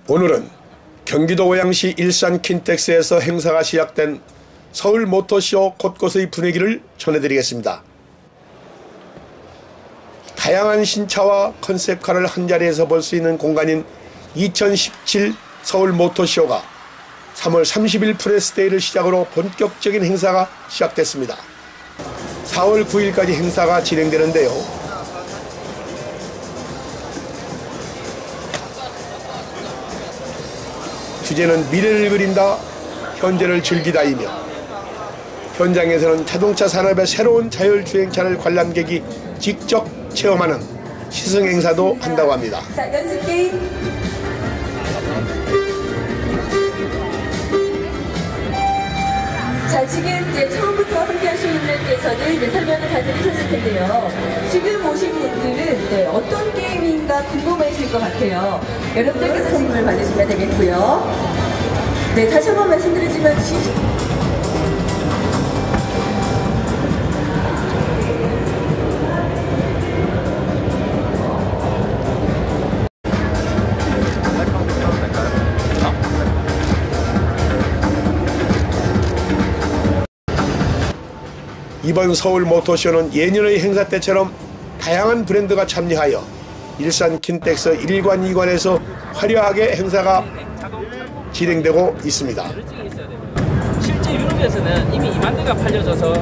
오늘은 경기도 고양시 일산 킨텍스에서 행사가 시작된 서울 모터쇼 곳곳의 분위기를 전해드리겠습니다. 다양한 신차와 컨셉카를 한자리에서 볼 수 있는 공간인 2017 서울 모터쇼가 3월 30일 프레스데이를 시작으로 본격적인 행사가 시작됐습니다. 4월 9일까지 행사가 진행되는데요. 주제는 미래를 그린다, 현재를 즐기다이며 현장에서는 자동차 산업의 새로운 자율주행차를 관람객이 직접 체험하는 시승 행사도 한다고 합니다. 자, 연습 게임. 자, 지금 이제 처음부터 함께 하시는 분들께서는 이제 설명을 다 들으셨을 텐데요. 지금 오신 분들은 어떤 게임인가 궁금해하실 것 같아요. 여러분들께서 질문을 받으시면 되겠고요. 네, 다시 한번 말씀드리지만 이번 서울 모터쇼는 예년의 행사 때처럼 다양한 브랜드가 참여하여 일산 킨텍스 1관, 2관에서 화려하게 행사가 진행되고 있습니다. 실제 유럽에서는 이미 2만 대가 팔려져서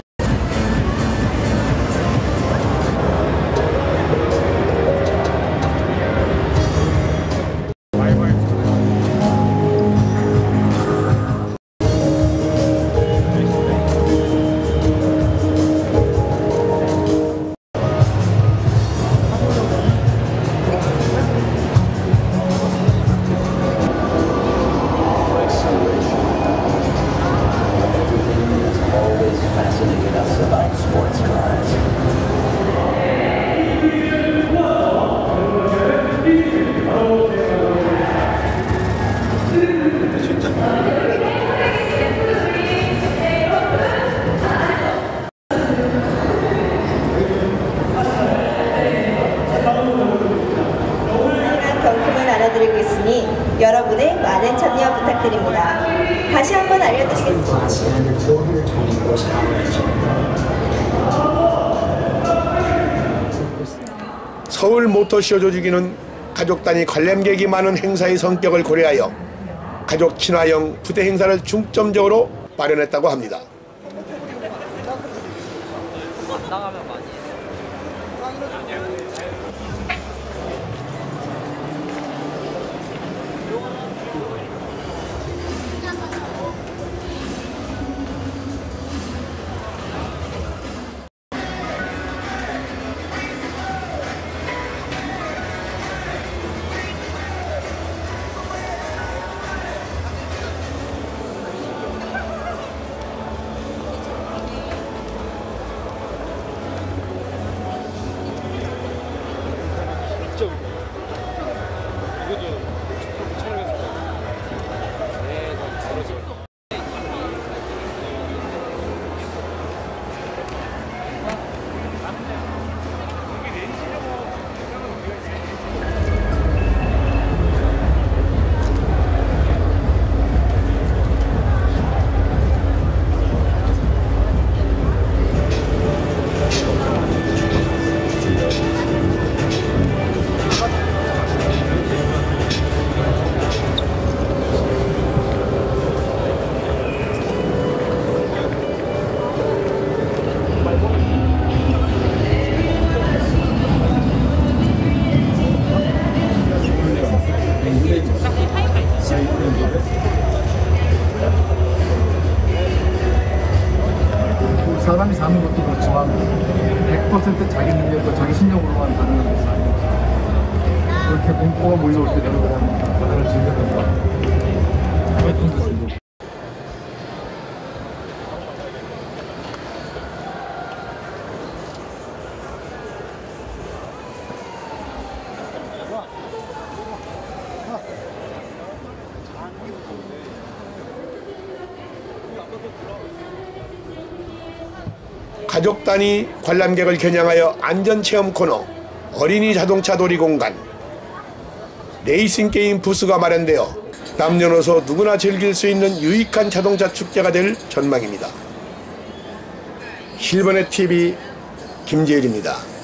경품을 나눠드리고 있으니 여러분의 많은 참여 부탁드립니다. 다시 한번 알려드리겠습니다. 서울 모터쇼 조직위는 가족 단위 관람객이 많은 행사의 성격을 고려하여 가족 친화형 부대 행사를 중점적으로 마련했다고 합니다. 사람이 사는 것도 그렇지만 100% 자기 능력과 자기 실력으로만 가능한 것이 아니죠. 그렇게 공포가 몰려올 때 되는 거는 다들 즐겨야 된다. 가족 단위 관람객을 겨냥하여 안전체험 코너, 어린이 자동차 놀이 공간, 레이싱 게임 부스가 마련되어 남녀노소 누구나 즐길 수 있는 유익한 자동차 축제가 될 전망입니다. 실버넷 TV 김재일입니다.